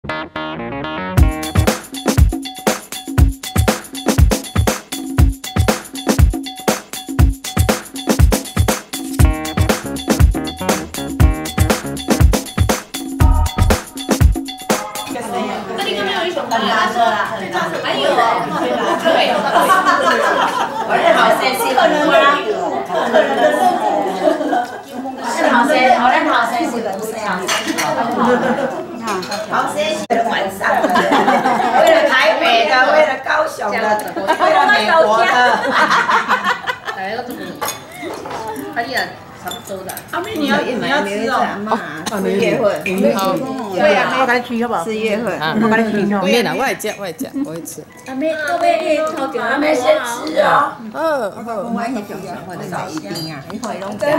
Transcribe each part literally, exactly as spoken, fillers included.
好些晚上，为了台北的，为了高雄的，为了美国的， 大家都这么，他也差不多的。 阿妹你要你要吃哦， 四月份，好， 对啊，我跟你去好不好？ 四月份， 我跟你去哦。 免啦，我会吃，我会吃，我会吃。 阿妹，我要你头前阿妹先吃哦。 好，好，我迄种我就来一定啊，你可以拢食。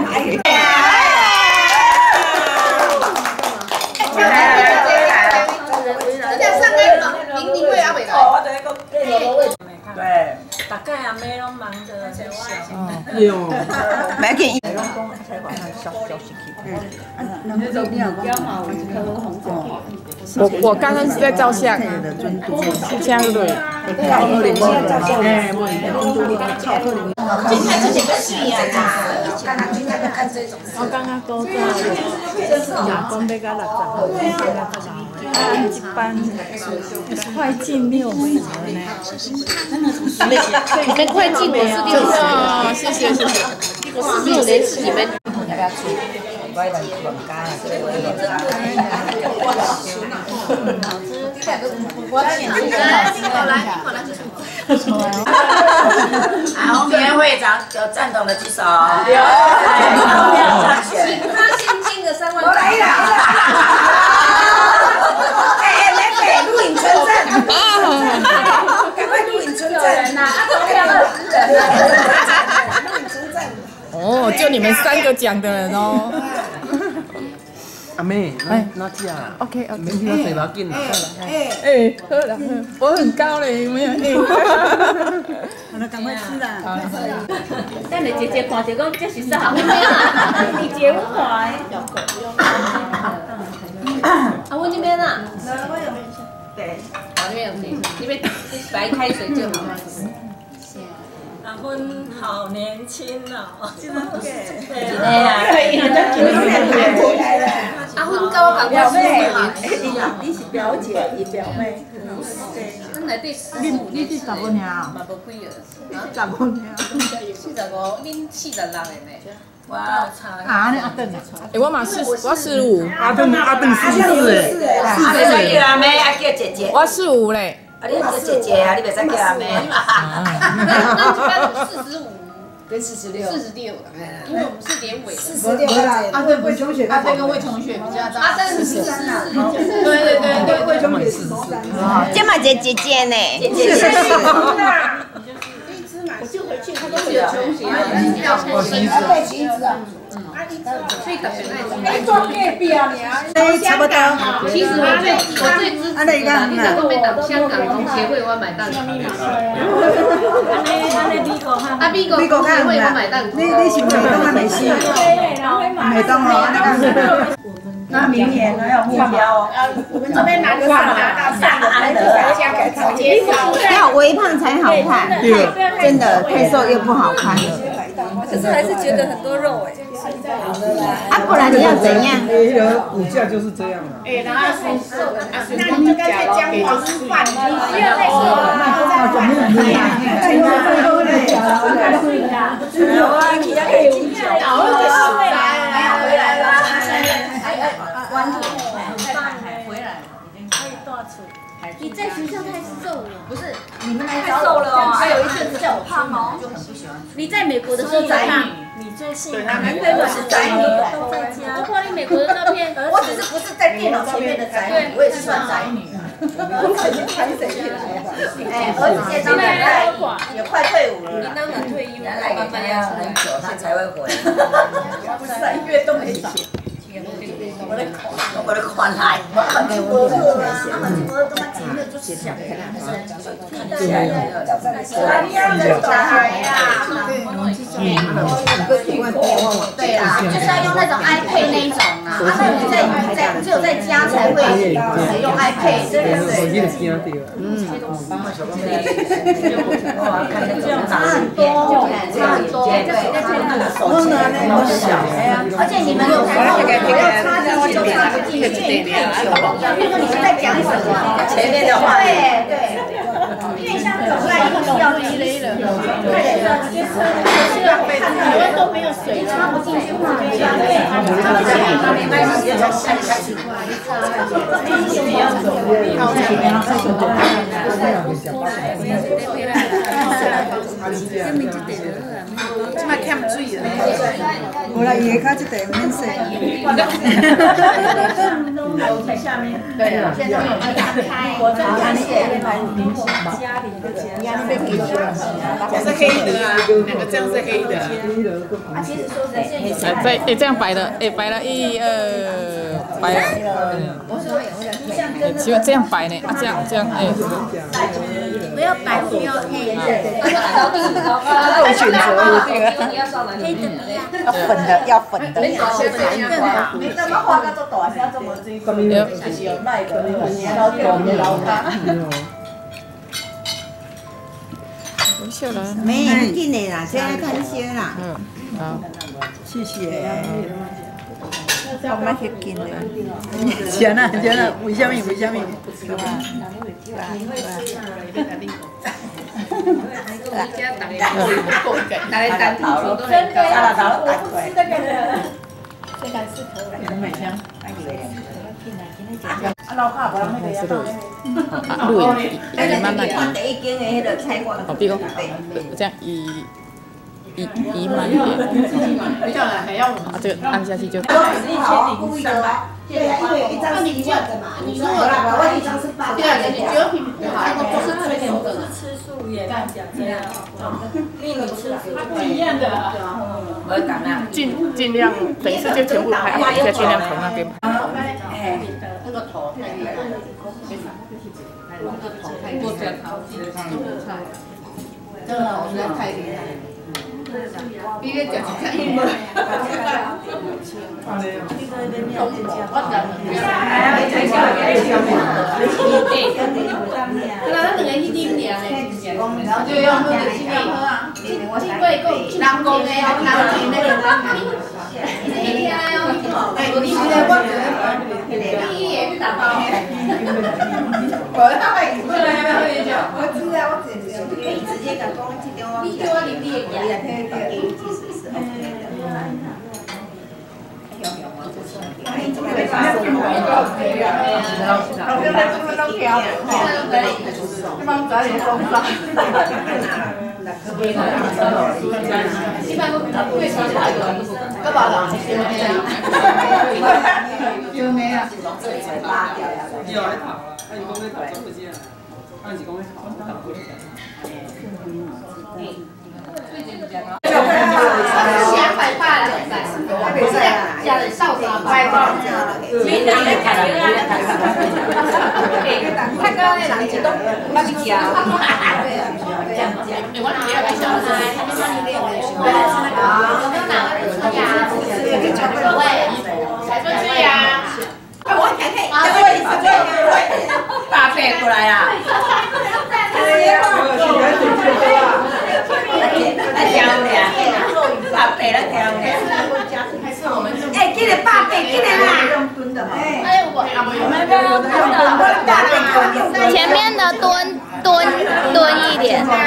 来来来，人家上个明明会阿伟来。 对， 大概阿妹拢忙着在外。 哟，买件衣。我我刚刚是在照相，这样对。 今天这几个戏呀， 我刚刚都在亚光被个六十号，啊，一班快进六回了呢。 你们快进我是六十，谢谢谢谢。我是六连是你们。 要不要吃？我来乱加啦，这个我我请你来，来，红棉会长有赞同的举手。有。请他现金的三万。我来了。哎哎，来给录影存证。赶快录影存证呐！投票二十人。录影存证。 哦，就你们三个讲的人哦。 阿妹，哎，拿起啊 OK OK， 没听到嘴巴紧了。 哎，好了，我很高嘞，有没有？哎， 好了，赶快吃啦！ 等你姐姐看到讲这是啥？你姐夫看。 啊，我这边啊。 对， 好，这边有谁？这边白开水就好。 阿芬好年轻哦，真的对呀，永远还回来了。 阿芬高赶快出嘛。 你是表姐，伊表妹。 对，咱来对十五年。 你是十五年啊？ 嘛无几个。 十五年。 四十五，恁四十六个呢？ 哇， 啊，你阿邓啊？ 哎，我嘛四，我四五。 阿邓阿邓四十四哎， 阿妹叫阿妹，阿叫姐姐。 我四五嘞。 啊，你叫姐姐啊，你袂使叫阿妹。 那一般有四十五跟四十六。 四十六了，因为我们是连尾的。 四十六。 阿邓魏同学， 阿飞跟魏同学比较大。阿登是四十四。 对对对对，魏同学四十四。 这嘛姐姐姐呢？ 姐姐姐。 我就回去，他都没有休息啊。 我妻子。对妻子啊。 所以特别爱吃。 哎，做隔壁啊你啊。 哎，差不多。 其实我最我最支持的，你在后面党香港同协会我买蛋。啊，美国同协会我买蛋。 你你是美东还美西？美东哦，那个。 那明年还有目标哦。 我们这边拿个上拿到上安的，交给他介绍。 要微胖才好看，真的太瘦又不好看了。 可是还是觉得很多肉哎。 啊，不然你要怎样？ 你的骨架就是这样啊。 哎，然后是瘦的，那你就干脆姜黄饭，不要再说了。 怎么样？哎呦，最后那条了， 有啊，你要可以进去。 好，回来了， 回来了。 关注，回来了，已经可以多出。你在学校太瘦了，不是？你们来太瘦了哦，还有一阵子叫我胖哦，就很不喜欢。你在美国的时候宅女，你最幸福。男朋友是宅女，都在家。我看你美国的照片， 我只是不是在电脑前面的宅女，我也是算宅女。 我肯定看谁起来吧。 哎，儿子现在也快退伍了。 你当然退休， 原来给他要很久，他才会回。 不是三月都没涨。 我的款，我的款来，我很多了，他们多他妈几个就是想看他们看起来的，你要人小孩呀，对啦，就是要用那种 iPad 那一种啊。 他们在在只有在家才会使用 iPad， 对对对。嗯，差很多，差很多，对，手机好小，而且你们有看到，我要插进去就插不进去，因为太久了。比如说你是在讲什么？前面的话，对对。因为像走出来以后需要积累了，对，就是需要看台湾都没有水，插不进去话，对，插不进去，没关系，就下下去。 即摆欠水啊！ 无啦，伊会较即地免洗。 下面对啊，现在有打开，我真感谢家里的压力被给了， 这是黑的啊，两个这样是黑的。 啊，其实说实在， 这哎这样摆的，哎摆了一二摆了，只有这样摆呢，啊这样这样哎。 不要白，不要黑。 有选择的这个。 黑的不要。 要粉的，要粉的。 粉更好。 你怎么画到这大声，这么追求？就是有赖的，老掉老咖。 不笑了。 没紧的啦，现在看些啦。 嗯，好， 谢谢。我买去紧的。钱啊钱啊，为什么为什么？ 拿来单头都很高。 沙拉头，我不吃这个的。这个是可以。 美香。 啊，老爸不让那个呀。 啊，录影，你慢慢移。 第一间的那个菜馆。 好，比如这样移移移慢一点。啊，这个按下去就。 故意的。对啊，因为有一张是一万的嘛，你说我我一张是八。对啊，你觉得平好，不是吹牛的，是吃素也这样讲这样。因为你吃素，它不一样的。我敢啊。 尽尽量，等一次就全部拍，再尽量从那边拍。 哎，那个头太厉害了，那个头太过这头，这个头实在太厉害了。比你讲是看伊无。那咱两个去啉尔嘞，就用那个去啉喝啊。这贵够，人工的，人钱的，人民。你听哦，哎，你现在我觉得，你也是打包的。我大概你过来要不要喝一酒？我知道，我直接可以直接讲讲这点我。你叫我啉你也可以，可以可以，其实是 OK 的。两百八两百，加了少啥百包，明年的感觉啊，他刚刚那人一动，我去吃啊，我哪有来小菜？我来吃那个，我们哪位出呀？喂，才出去呀？我可以，对对对，八倍过来啦。来挑的，八倍来挑的。哎，今日八倍，今日啦。哎，我我们前面的蹲蹲蹲一点。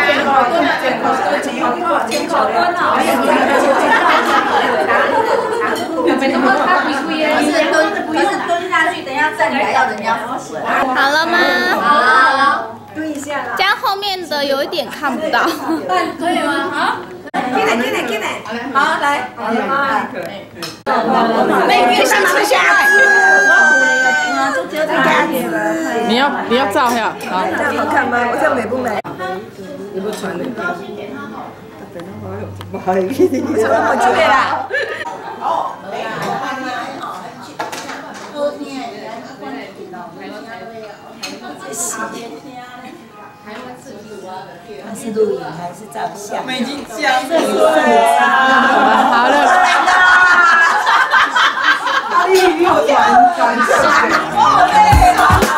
不是蹲，不是蹲下去，等一下站起来要人家扶起来。好了吗？好。蹲一下啦。这样后面的有一点看不到。可以吗？好。进来，进来，进来。好，来。好了吗？可以。那你上吃下来。 你要你要照下，好。 这样好看吗？我这样美不美？你不穿的。不好意思，你怎么对啦？哦。他是录影还是照相？ 我们已经讲了。 好了。 地狱转转转，我累了。